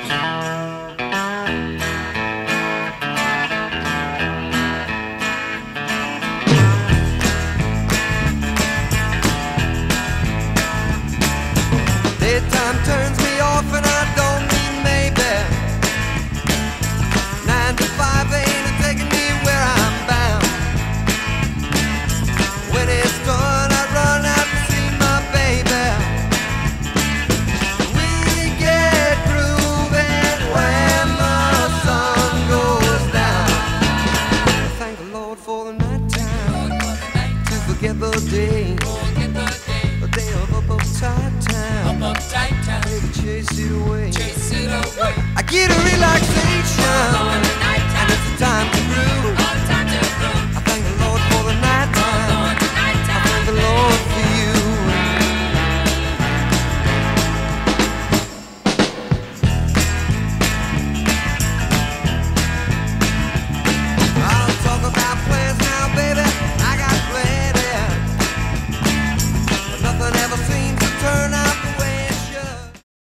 Daytime turns me off and I don't mean maybe. 9 to 5 ain't taking me where I'm bound. When it's done I run out to see my baby. We get grooving when the sun goes down. Thank the Lord for the night time, to forget the day, the day of uptight time. Baby, chase it away. I get a relaxation.